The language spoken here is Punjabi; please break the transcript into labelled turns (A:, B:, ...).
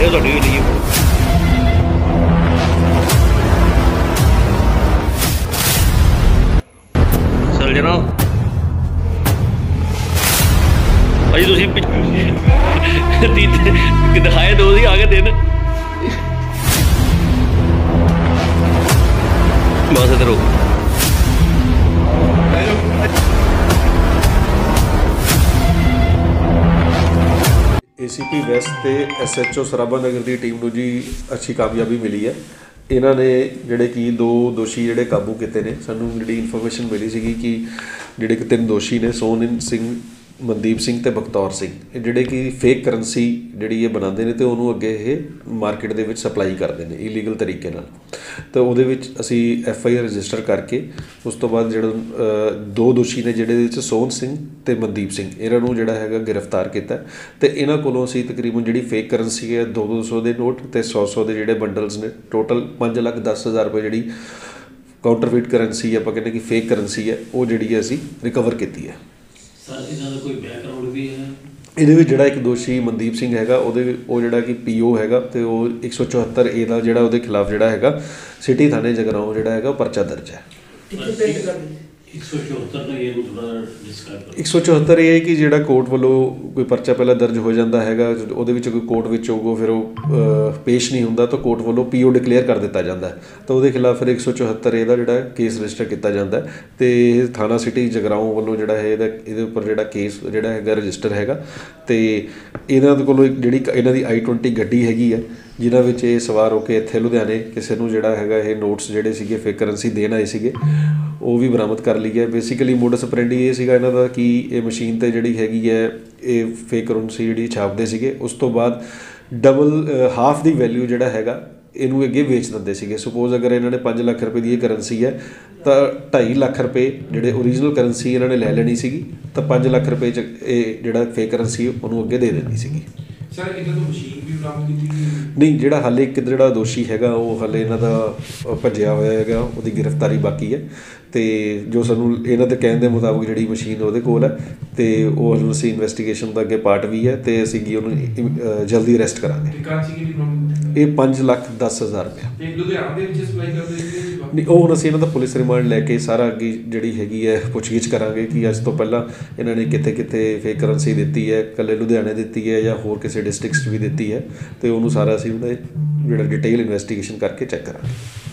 A: ਰਹੇ ਤੁਹਾਡੀ ਵੀ ਲਈ ਚੱਲ ਜਣਾ ਭਾਜੀ ਤੁਸੀਂ ਦਿਖਾਏ ਦੋ ਸੀ ਆ ਕੇ ਦਿਨ ਬਸ ਇੱਧਰ ਹੋ
B: ACP ਵੈਸਟ ਤੇ SHO ਸਰਾਭਾ ਨਗਰ ਦੀ ਟੀਮ ਨੂੰ ਜੀ ਅੱਛੀ ਕਾਮਯਾਬੀ ਮਿਲੀ ਹੈ। ਇਹਨਾਂ ਨੇ ਜਿਹੜੇ ਕਿ 2 ਦੋਸ਼ੀ ਜਿਹੜੇ ਕਾਬੂ ਕੀਤੇ ਨੇ। ਸਾਨੂੰ ਜਿਹੜੀ ਇਨਫੋਰਮੇਸ਼ਨ ਮਿਲੀ ਸੀਗੀ ਕਿ ਜਿਹੜੇ ਕਿ 3 ਦੋਸ਼ੀ ਨੇ ਸੋਨਨ ਸਿੰਘ, ਮਨਦੀਪ ਸਿੰਘ ਤੇ ਬਖਤੌਰ ਸਿੰਘ, ਇਹ ਜਿਹੜੇ ਕਿ ਫੇਕ ਕਰੰਸੀ ਜਿਹੜੀ ਇਹ ਬਣਾਉਂਦੇ ਨੇ ਤੇ ਉਹਨੂੰ ਅੱਗੇ ਇਹ ਮਾਰਕੀਟ ਦੇ ਵਿੱਚ ਸਪਲਾਈ ਕਰਦੇ ਨੇ ਇਲੀਗਲ ਤਰੀਕੇ ਨਾਲ। ਤਾਂ ਉਹਦੇ ਵਿੱਚ ਅਸੀਂ FIR ਰਜਿਸਟਰ ਕਰਕੇ ਉਸ ਤੋਂ ਬਾਅਦ ਜਿਹੜਾ 2 ਦੋਸ਼ੀ ਨੇ ਜਿਹੜੇ ਵਿੱਚ ਸੋਹਣ ਸਿੰਘ ਤੇ ਮਨਦੀਪ ਸਿੰਘ, ਇਹਨਾਂ ਨੂੰ ਜਿਹੜਾ ਹੈਗਾ ਗ੍ਰਿਫਤਾਰ ਕੀਤਾ ਤੇ ਇਹਨਾਂ ਕੋਲੋਂ ਅਸੀਂ ਤਕਰੀਬਨ ਜਿਹੜੀ ਫੇਕ ਕਰੰਸੀ ਹੈ 200 ਦੇ ਨੋਟ ਤੇ 100 ਦੇ ਜਿਹੜੇ ਬੰਡਲਸ ਨੇ, ਟੋਟਲ 5,10,000 ਰੁਪਏ ਜਿਹੜੀ ਕਾਊਂਟਰਫੀਟ ਕਰੰਸੀ ਆਪਾਂ ਕਹਿੰਦੇ ਕਿ ਫੇਕ ਕਰੰਸੀ ਹੈ ਉਹ ਜਿਹੜੀ ਅਸੀਂ ਰਿਕਵਰ ਕੀਤੀ ਹੈ।
A: ਕੋਈ ਬੈਕਗਰਾਉਂਡ ਵੀ ਹੈ
B: ਇਹਦੇ ਵਿੱਚ ਜਿਹੜਾ ਇੱਕ ਦੋਸ਼ੀ ਮਨਦੀਪ ਸਿੰਘ ਹੈਗਾ ਉਹ ਜਿਹੜਾ ਕਿ PO ਹੈਗਾ ਤੇ ਉਹ 174A ਦਾ ਜਿਹੜਾ ਉਹਦੇ ਖਿਲਾਫ ਜਿਹੜਾ ਹੈਗਾ ਸਿਟੀ ਥਾਣੇ ਜਗਰਾਓਂ ਜਿਹੜਾ ਹੈਗਾ ਉਹ ਪਰਚਾ ਦਰਜ ਹੈ। 174 ਇਹ ਹੈ ਕਿ ਜਿਹੜਾ ਕੋਰਟ ਵੱਲੋਂ ਕੋਈ ਪਰਚਾ ਪਹਿਲਾਂ ਦਰਜ ਹੋ ਜਾਂਦਾ ਹੈਗਾ, ਉਹਦੇ ਵਿੱਚ ਕੋਈ ਕੋਰਟ ਵਿੱਚ ਹੋਊਗਾ ਫਿਰ ਉਹ ਪੇਸ਼ ਨਹੀਂ ਹੁੰਦਾ ਤਾਂ ਕੋਰਟ ਵੱਲੋਂ PO ਡਿਕਲੇਅਰ ਕਰ ਦਿੱਤਾ ਜਾਂਦਾ ਤਾਂ ਉਹਦੇ ਖਿਲਾਫ ਫਿਰ 174A ਦਾ ਜਿਹੜਾ ਕੇਸ ਰਜਿਸਟਰ ਕੀਤਾ ਜਾਂਦਾ ਤੇ ਥਾਣਾ ਸਿਟੀ ਜਗਰਾਓਂ ਵੱਲੋਂ ਜਿਹੜਾ ਹੈ ਇਹਦੇ ਉੱਪਰ ਜਿਹੜਾ ਕੇਸ ਜਿਹੜਾ ਹੈਗਾ ਰਜਿਸਟਰ ਹੈਗਾ। ਤੇ ਇਹਨਾਂ ਦੇ ਕੋਲੋਂ ਜਿਹੜੀ ਇਹਨਾਂ ਦੀ I-20 ਗੱਡੀ ਹੈਗੀ ਹੈ ਜਿਨ੍ਹਾਂ ਵਿੱਚ ਇਹ ਸਵਾਰ ਹੋ ਕੇ ਇੱਥੇ ਲੁਧਿਆਣੇ ਕਿਸੇ ਨੂੰ ਜਿਹੜਾ ਹੈਗਾ ਇਹ ਨੋਟਸ ਜਿਹੜੇ ਸੀਗੇ ਫੇਕ ਕਰੰਸੀ ਦੇਣ ਆਏ ਸੀਗੇ ਉਹ ਵੀ ਬਰਾਮਦ ਕਰ ਲਈ ਹੈ। ਬੇਸਿਕਲੀ ਮੋਡਸ ਆਪਰੈਂਡੀ ਇਹ ਸੀਗਾ ਇਹਨਾਂ ਦਾ ਕਿ ਇਹ ਮਸ਼ੀਨ 'ਤੇ ਜਿਹੜੀ ਹੈਗੀ ਹੈ ਇਹ ਫੇਕ ਕਰੰਸੀ ਜਿਹੜੀ ਛਾਪਦੇ ਸੀਗੇ, ਉਸ ਤੋਂ ਬਾਅਦ ਡਬਲ ਹਾਫ ਦੀ ਵੈਲਿਊ ਜਿਹੜਾ ਹੈਗਾ ਇਹਨੂੰ ਅੱਗੇ ਵੇਚ ਦਿੰਦੇ ਸੀਗੇ। ਸਪੋਜ਼ ਅਗਰ ਇਹਨਾਂ ਨੇ 5 ਲੱਖ ਰੁਪਏ ਦੀ ਇਹ ਕਰੰਸੀ ਹੈ ਤਾਂ 2.5 ਲੱਖ ਰੁਪਏ ਜਿਹੜੇ ਓਰੀਜਨਲ ਕਰੰਸੀ ਇਹਨਾਂ ਨੇ ਲੈ ਲੈਣੀ ਸੀਗੀ ਤਾਂ 5 ਲੱਖ ਰੁਪਏ 'ਚ ਇਹ ਜਿਹੜਾ ਫੇਕ ਕਰੰਸੀ ਉਹਨੂੰ ਅੱਗੇ ਦੇ ਦੇਣੀ ਸੀਗੀ।
C: ਸਰ ਇਹਨਾਂ ਤੋਂ ਮਸ਼ੀਨ ਵੀ ਬਰਾਮਦ ਕੀਤੀ ਗਈ
B: ਨਹੀਂ, ਜਿਹੜਾ ਹਾਲੇ ਇੱਕ ਜਿਹੜਾ ਦੋਸ਼ੀ ਹੈਗਾ ਉਹ ਹਾਲੇ ਇਹਨਾਂ ਦਾ ਭੱਜਿਆ ਹੋਇਆ ਹੈਗਾ, ਉਹਦੀ ਗ੍ਰਿਫਤਾਰੀ ਬਾਕੀ ਹੈ ਤੇ ਜੋ ਸਾਨੂੰ ਇਹਨਾਂ ਦੇ ਕਹਿਣ ਦੇ ਮੁਤਾਬਕ ਜਿਹੜੀ ਮਸ਼ੀਨ ਉਹਦੇ ਕੋਲ ਹੈ ਤੇ ਉਹ ਅਸੀਂ ਇਨਵੈਸਟੀਗੇਸ਼ਨ ਦਾ ਅੱਗੇ ਪਾਰਟ ਵੀ ਹੈ ਤੇ ਅਸੀਂ ਉਹਨੂੰ ਜਲਦੀ ਅਰੈਸਟ ਕਰਾਂਗੇ। ਇਹ 5,10,000 ਰੁਪਏ
C: ਲੁਧਿਆਣਾ ਦੇ ਵਿੱਚ ਸਪਲਾਈ ਕਰਦੇ
B: ਨਹੀਂ, ਉਹ ਹੁਣ ਅਸੀਂ ਇਹਨਾਂ ਦਾ ਪੁਲਿਸ ਰਿਮਾਂਡ ਲੈ ਕੇ ਸਾਰਾ ਅੱਗੇ ਜਿਹੜੀ ਹੈਗੀ ਹੈ ਪੁੱਛਗਿੱਛ ਕਰਾਂਗੇ ਕਿ ਅੱਜ ਤੋਂ ਪਹਿਲਾਂ ਇਹਨਾਂ ਨੇ ਕਿੱਥੇ ਕਿੱਥੇ ਫੇਕ ਕਰੰਸੀ ਦਿੱਤੀ ਹੈ, ਇਕੱਲੇ ਲੁਧਿਆਣੇ ਦਿੱਤੀ ਹੈ ਜਾਂ ਹੋਰ ਕਿਸੇ ਡਿਸਟ੍ਰਿਕਟਸ 'ਚ ਵੀ ਦਿੱਤੀ ਹੈ ਤੇ ਉਹਨੂੰ ਸਾਰਾ ਅਸੀਂ ਉਹਦਾ ਜਿਹੜਾ ਡਿਟੇਲ ਇਨਵੈਸਟੀਗੇਸ਼ਨ ਕਰਕੇ ਚੈੱਕ ਕਰਾਂਗੇ।